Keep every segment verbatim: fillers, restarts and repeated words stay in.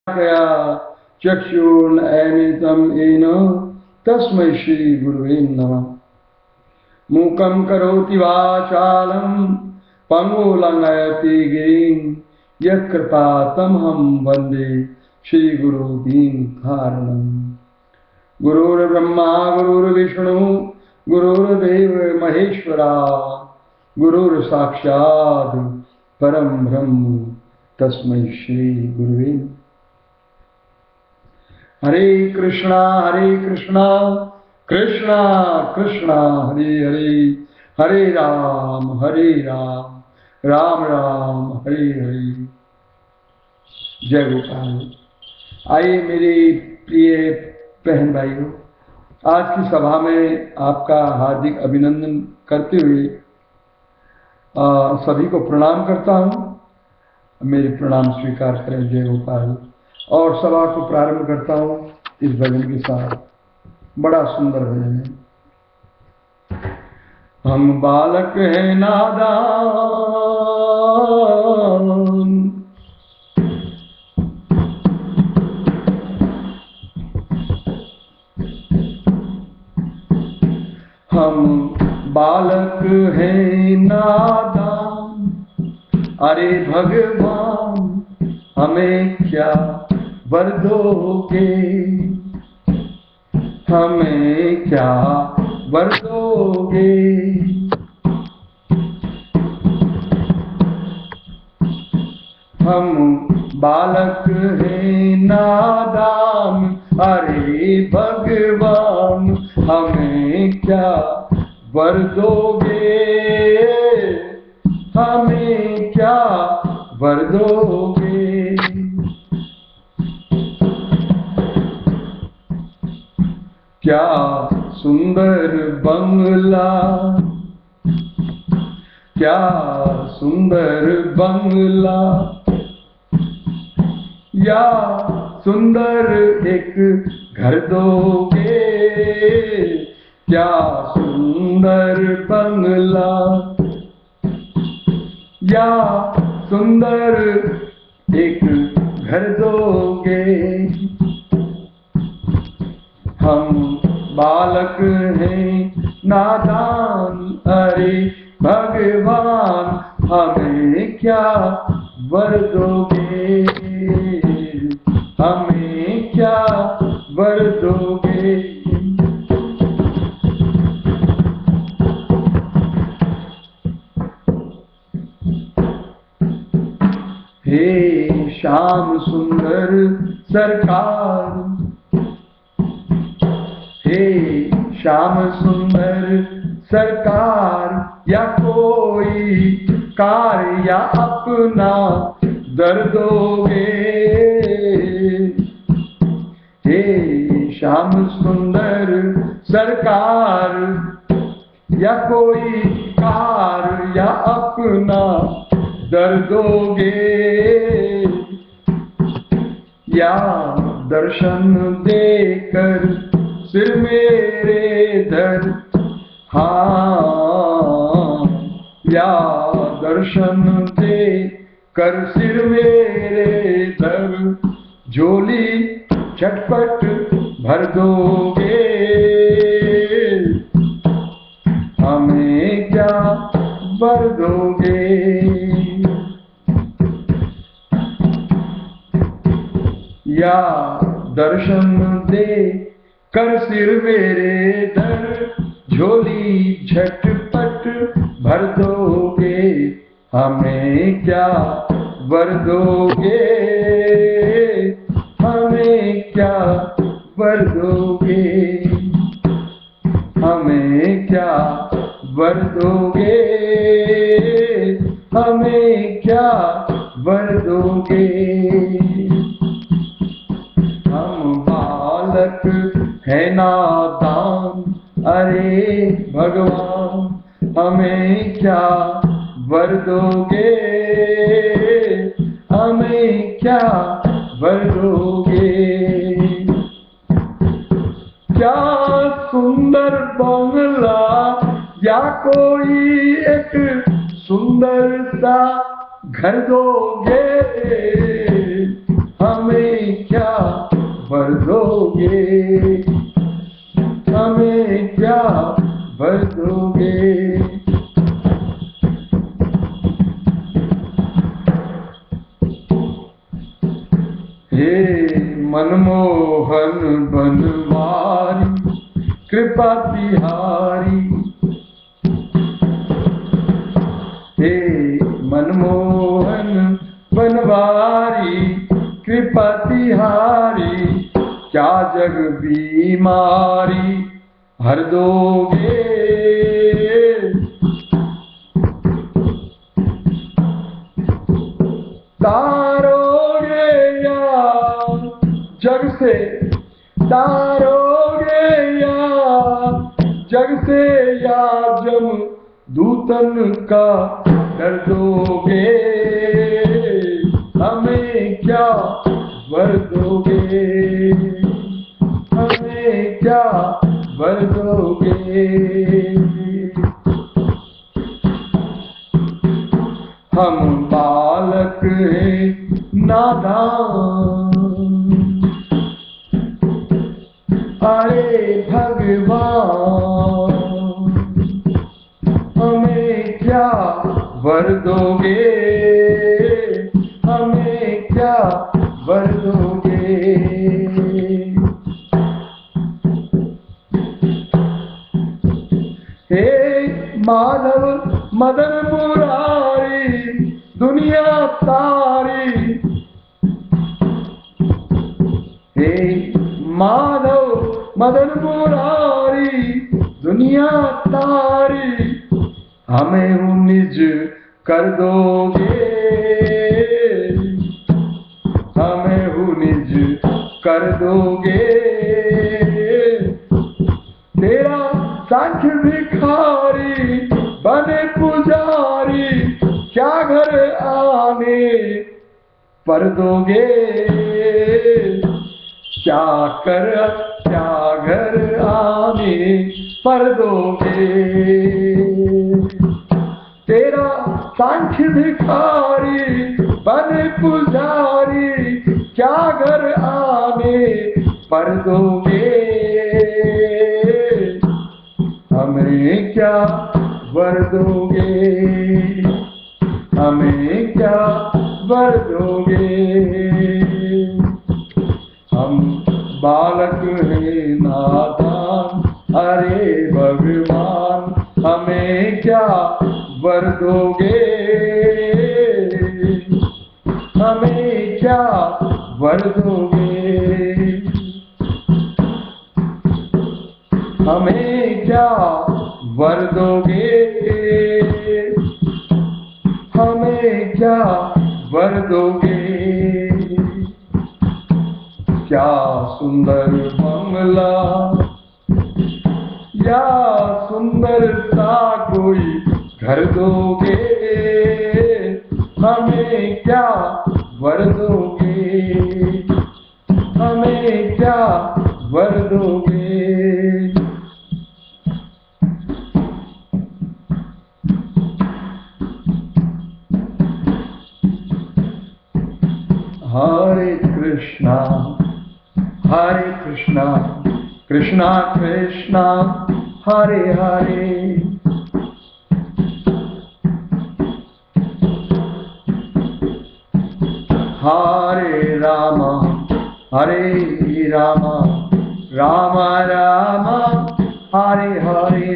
चक्षुर्नयनितं येन तस्मै श्री गुरुवे नमः। मूकं करोति वाचालं पंगुं लंघयति गिरिं यत्कृपातमहं वन्दे श्री गुरु दीनकारणं। गुरुर्ब्रह्मा गुरुर्विष्णु गुरुर्देव महेश्वरा गुरुर्साक्षात् परम ब्रह्म तस्मै श्री गुरुवे। हरे कृष्णा हरे कृष्णा कृष्णा कृष्णा हरे हरे, हरे राम हरे राम राम राम हरे हरे। जय गोपाल। आइए मेरे प्रिय बहन भाइयों, आज की सभा में आपका हार्दिक अभिनंदन करते हुए आ, सभी को प्रणाम करता हूँ। मेरे प्रणाम स्वीकार करें। जय गोपाल। और सभा को प्रारंभ करता हूँ इस भजन के साथ। बड़ा सुंदर भजन है। हम बालक हैं नादान, हम बालक हैं नादान, अरे भगवान हमें क्या वर दोगे, हमें क्या वर दोगे। हम बालक हैं नादान, अरे भगवान हमें क्या वर दोगे, हमें क्या वर दोगे। क्या सुंदर बंगला, क्या सुंदर बंगला, या सुंदर एक घर दोगे, क्या सुंदर बंगला, या सुंदर एक घर दोगे। हम बालक हैं नादान, अरे भगवान हमें क्या वर दोगे, हमें क्या वर दोगे। हे श्याम सुंदर सरकार, हे श्याम सुंदर सरकार, या कोई कार या अपना दर दोगे। हे श्याम सुंदर सरकार, या कोई कार या अपना दर दोगे, या दर्शन देकर सिर मेरे धर, हाँ, या दर्शन दे कर सिर मेरे धर, झोली झटपट भर दोगे, हमें क्या वर दोगे। या दर्शन दे कर सिर मेरे धर, झोली झटपट भर दोगे, हमें क्या वर दोगे, हमें क्या वर दोगे, हमें क्या वर दोगे, हमें क्या वर दोगे। हम बालक है नादान, अरे भगवान हमें क्या वर दोगे, हमें क्या वर दोगे। क्या सुंदर बंगला या कोई एक सुंदर सा घर दोगे, हमें क्या वर दोगे, हमें क्या वर दोगे। हे मनमोहन बनवारी कृपा तिहारी, हे मनमोहन बनवारी कृपा तिहारी, क्या जग बीमारी हर दोगे। तारोगे या जग से, तारोगे या जग से, या जम दूतन का डर दोगे, हमें क्या वर दोगे, हमें क्या वर दोगे। हम बालक हैं नादान, अरे भगवान, हमें क्या वर दोगे, हमें क्या वर दोगे। हे माधव मदन मुरारी दुनिया तारी, हे माधव मदन मुरारी दुनिया तारी, हमें हूँ निज कर दोगे, हमें हूँ निज कर दोगे। तेरा सांख्य भिखारी बने पुजारी, क्या घर आने पर दोगे, क्या कर क्या घर आने पर दोगे। तेरा सांख्य भिखारी बने पुजारी, क्या घर आने पर दोगे, हमें क्या वर दोगे, हमें क्या वर दोगे। हम बालक हैं नादान, अरे भगवान, हमें क्या वर दोगे, हमें क्या वर दोगे, हमें क्या वर दोगे, हमें क्या वर दोगे। क्या सुंदर बंगला या सुंदर सा कोई घर दोगे, हमें क्या वर दोगे, हमें क्या वर दोगे। हरे कृष्णा हरे कृष्णा कृष्णा कृष्णा हरे हरे, हरे राम हरे राम राम राम हरे हरे,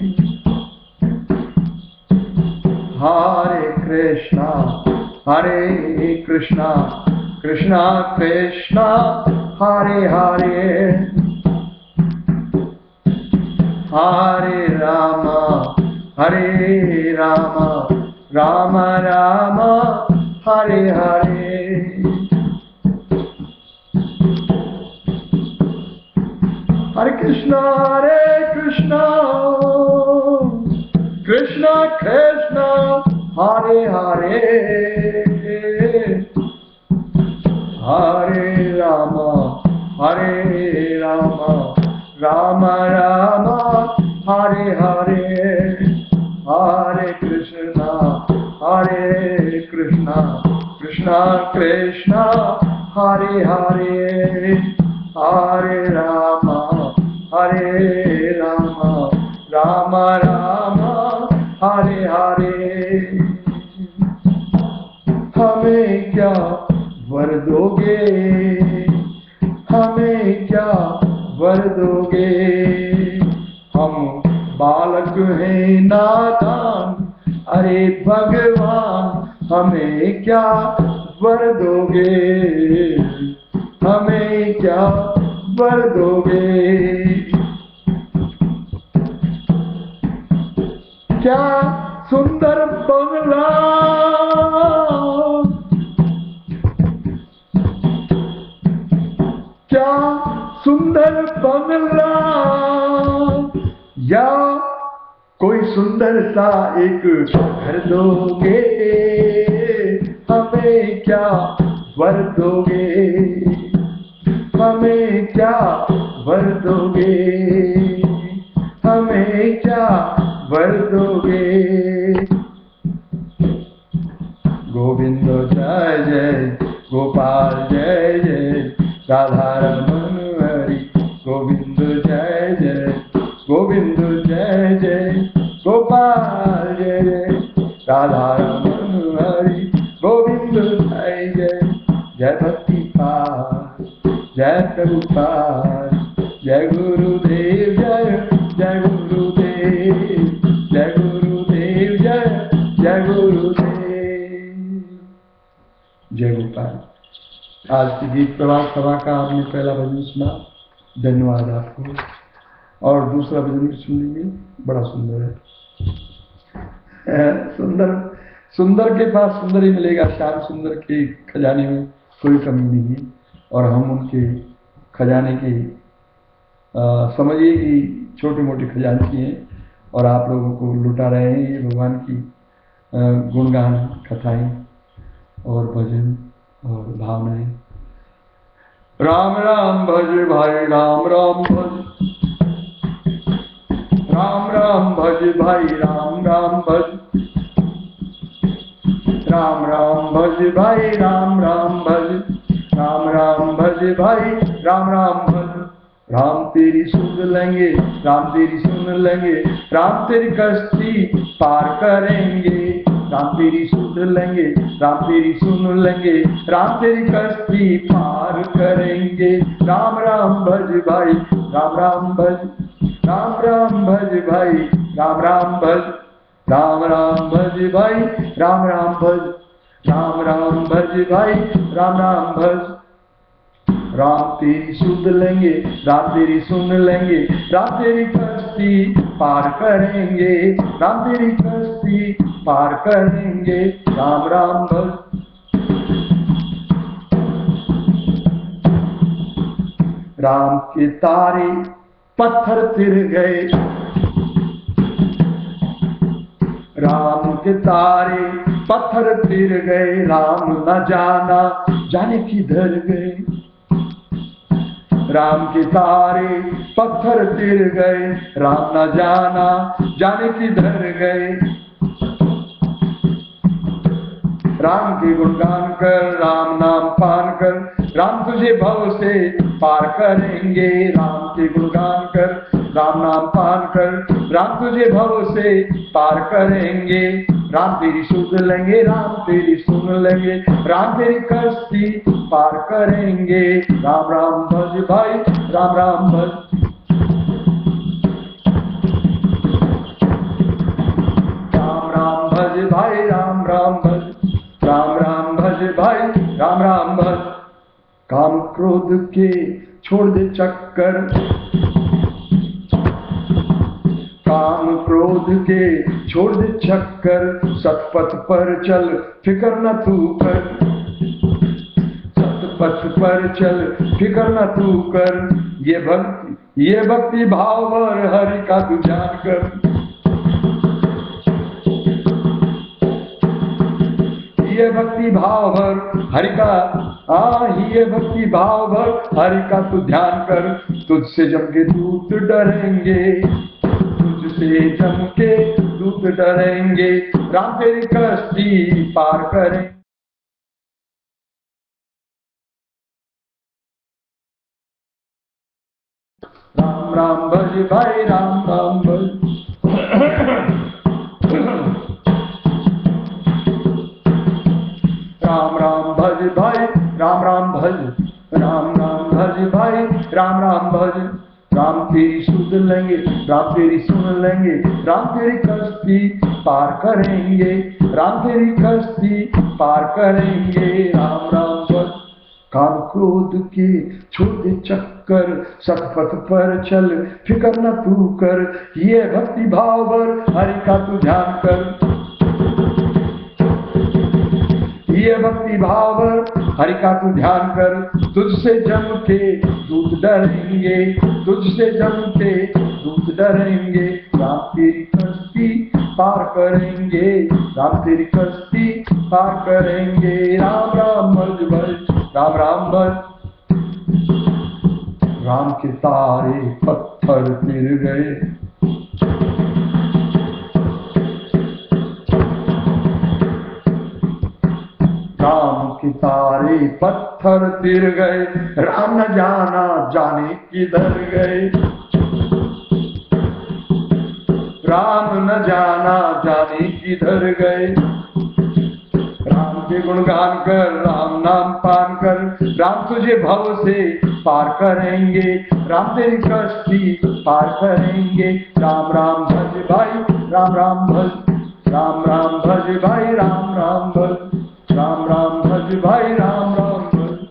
हरे कृष्णा हरे कृष्णा कृष्णा कृष्णा हरे हरे, हरे राम हरे राम राम राम हरे हरे। हरे कृष्णा हरे कृष्णा कृष्णा कृष्णा हरे हरे, हरे राम हरे राम राम राम हरे हरे, हरे कृष्णा हरे कृष्णा कृष्णा कृष्णा हरे हरे हरे राम हरे राम राम राम हरे हरे। हमें क्या वर दोगे, हमें क्या वर दोगे, हम बालक हैं नादान, अरे भगवान हमें क्या वर दोगे, हमें क्या वर दोगे। क्या सुंदर बंगला, क्या सुंदर बंगला, या कोई सुंदर सा एक घर दोगे, हमें क्या वर दोगे, हमें क्या वर दोगे, हमें क्या वर दोगे। गोविंद जय जय गोपाल जय जय राधा रमन हरि, गोविंद जय जय गोविंद जय जय गोपाल जय जय राधा रमन हरि, गोविंद जय जय। जय भक्ति पार जय प्रभुपाद, जय गुरुदेव जय जय गुरुदेव, जय गुरुदेव जय जय गुरुदेव। जय गोपाल। आज की गीत प्रभात सभा का आपने पहला भजन सुना, धन्यवाद आपको। और दूसरा भजन भी सुन लीजिए, बड़ा सुंदर है। सुंदर सुंदर के पास सुंदर ही मिलेगा, श्याम सुंदर के खजाने में कोई कमी नहीं है। और हम उनके खजाने की समझिए कि छोटे मोटे खजानची हैं और आप लोगों को लुटा रहे हैं ये भगवान की गुणगान कथाएं और भजन और भावनाएं। राम राम भज भाई राम राम भज, राम राम भज भाई राम राम भज, राम राम भज भाई राम राम भज, राम राम भज भाई राम राम भज। राम तेरी सुन लेंगे, राम तेरी सुन लेंगे, राम तेरी कश्ती पार करेंगे, राम तेरी सुन लेंगे, राम तेरी सुन लेंगे, राम तेरी कश्ती पार करेंगे। राम राम भज भाई राम राम भज, राम राम भज भाई राम राम भज, राम राम भज भाई राम राम भज, राम राम भज भाई राम राम भज। राम तेरी सुध लेंगे, राम तेरी सुन लेंगे, राम तेरी कश्ती पार करेंगे, राम तेरी कश्ती पार करेंगे। राम राम भज। राम के तारे पत्थर फिर गए, राम के तारे पत्थर फिर गए, राम न जाना जाने किधर गए। राम के तारे पत्थर फिर गए, राम न जाना जाने किधर गए। राम के गुणगान कर, राम नाम पान कर, राम तुझे भव से पार करेंगे। राम के गुणगान कर, राम नाम पान कर, राम तुझे भव से पार करेंगे। राम तेरी सुध लेंगे, राम तेरी सुन लेंगे, राम तेरी कश्ती पार करेंगे। राम राम भज भाई राम राम भज, राम राम भज भाई राम राम भज, राम राम भज भाई राम राम भज। काम क्रोध के छोड़ दे चक्कर, काम क्रोध के छोड़ दे चक्कर, सतपथ पर चल फिकर न तू कर, सतपथ पर चल फिकर न तू कर। ये भक्ति ये भक्ति भाव भर हरि का तू जान कर, ये भक्ति भाव भर हरि का, हाँ ये भक्ति भाव भर हरि का तू ध्यान कर। तुझसे जम के दूत डरेंगे, तुझसे जम के दूत डरेंगे, राम तेरी कश्ती पार करेंगे। राम राम भज भाई राम राम भज। राम राम भज भाई राम राम भज, राम राम भज भाई राम राम भज। राम तेरी सुध लेंगे, राम तेरी सुन लेंगे, राम तेरी कश्ती पार करेंगे, राम तेरी कश्ती पार करेंगे। राम राम भज। काम क्रोध के छोटे चक्कर सतपथ पर चल, फिकर न तू कर, ये भक्ति भाव भर हरि का तू ध्यान कर। ये भक्ति भाव हरि का तू ध्यान कर। तुझसे जम के दूत डरेंगे, तुझसे जम के दूत डरेंगे। राम तेरी कश्ती पार करेंगे, राम तेरी कश्ती पार करेंगे। राम राम भज भज राम राम भज। राम के तारे पत्थर फिर गए, राम के तारे पत्थर तिर गए, राम न जाना जाने किधर गए। राम न जाना जाने किधर गए। राम के गुणगान कर, राम नाम पान कर, राम तुझे भव से पार करेंगे, राम तेरी कश्ती पार करेंगे। राम राम भज भाई राम राम भज, राम राम भज भाई राम राम भज, राम राम भज भाई राम राम भज।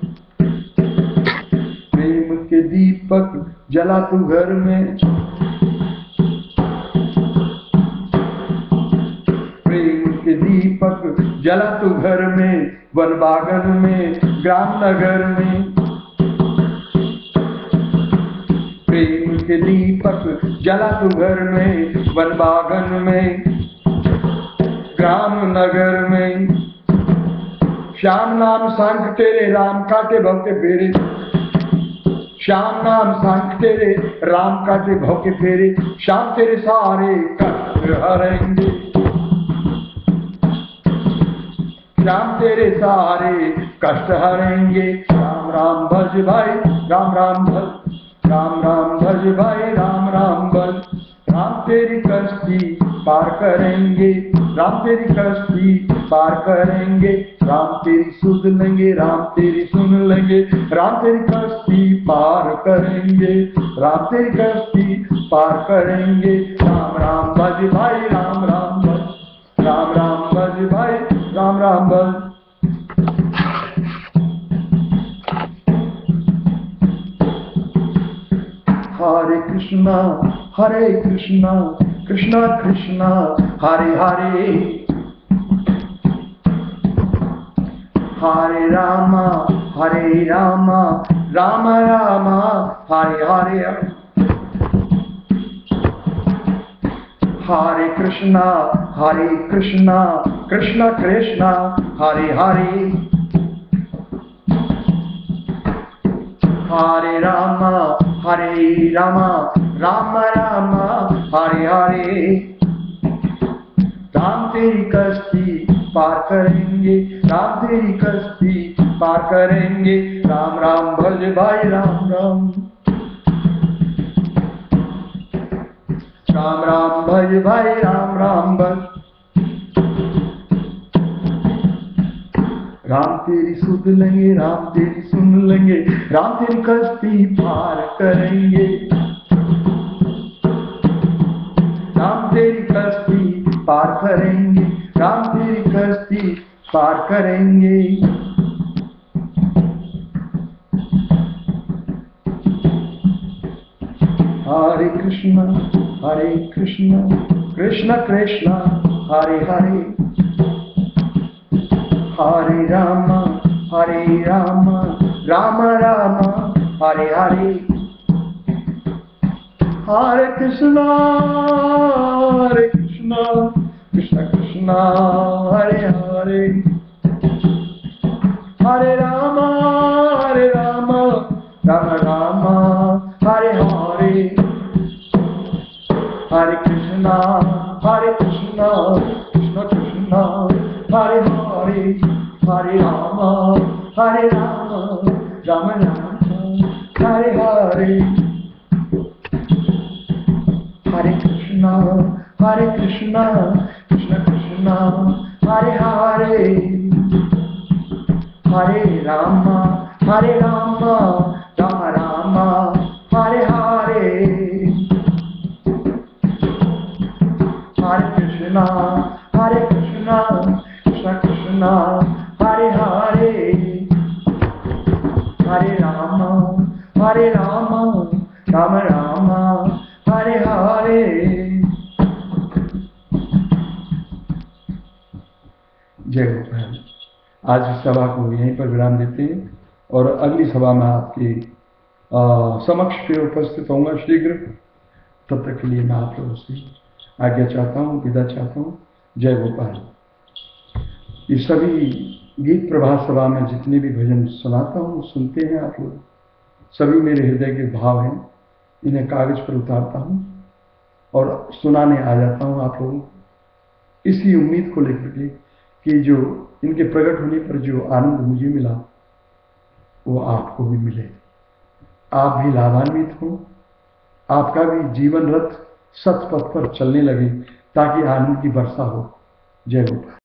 प्रेम के दीपक जला तू घर में, प्रेम के दीपक जला तू घर में, वन बागन में ग्राम नगर में। प्रेम के दीपक जला तू घर में, वन बागन में ग्राम नगर में। श्याम नाम सांख तेरे, राम काटे भव के फेरे, श्याम नाम सांख तेरे, राम काटे भव के फेरे। श्याम तेरे सारे कष्ट हरेंगे, श्याम तेरे सारे कष्ट हरेंगे। राम राम भज भाई राम राम भज, राम राम भज भाई राम राम भज। राम तेरी कश्ती पार करेंगे, राम तेरी कश्ती पार करेंगे। राम तेरी सुध लेंगे, राम तेरी सुन लेंगे, राम तेरी कश्ती पार करेंगे, राम तेरी कश्ती पार करेंगे। राम राम भज भाई राम राम भज, राम राम भज भाई राम राम भज। हरे कृष्णा हरे कृष्णा कृष्णा कृष्णा हरे हरे, हरे रामा हरे रामा राम रामा हरे हरे। हरे कृष्णा हरे कृष्णा कृष्णा कृष्णा हरे हरे, हरे रामा हरे रामा राम रामा हरे हरे। राम तेरी कश्ती पार करेंगे, राम तेरी कश्ती पार करेंगे। राम राम भज भाई राम राम, राम राम भज भाई राम राम भज। राम तेरी सुध लेंगे, राम तेरी सुन लेंगे, राम तेरी कश्ती पार करेंगे, राम तेरी कश्ती पार करेंगे, राम तेरी कश्ती पार करेंगे। हरे कृष्णा हरे कृष्णा कृष्णा कृष्णा हरे हरे, हरे रामा हरे रामा राम रामा हरे हरे। हरे कृष्णा हरे कृष्णा कृष्णा कृष्णा हरे हरे, हरे रामा हरे रामा राम रामा हरे हरे। हरे कृष्णा हरे कृष्णा कृष्णा कृष्णा हरे हरे, हरे रामा हरे रामा राम राम हरे हरे। कृष्णा कृष्ण कृष्णा हरे हरे हरे रामा हरे रामा राम रामा हरे हरे हरे कृष्णा हरे कृष्णा कृष्ण कृष्णा हरे हरे हरे रामा हरे रामा राम रामा हरे हरे। जय गोपाल। आज इस सभा को यहीं पर विराम देते हैं और अगली सभा में आपके समक्ष फिर उपस्थित होऊंगा शीघ्र। तब तक के लिए मैं आप लोगों से आज्ञा चाहता हूँ, विदा चाहता हूँ। जय गोपाल। ये सभी गीत प्रभात सभा में जितने भी भजन सुनाता हूँ सुनते हैं आप लोग, सभी मेरे हृदय के भाव हैं। इन्हें कागज पर उतारता हूँ और सुनाने आ जाता हूँ आप लोगों को, इसी उम्मीद को लेकर के कि जो इनके प्रकट होने पर जो आनंद मुझे मिला वो आपको भी मिले, आप भी लाभान्वित हो, आपका भी जीवन रथ सत पथ पर चलने लगे ताकि आनंद की वर्षा हो। जय गोपाल।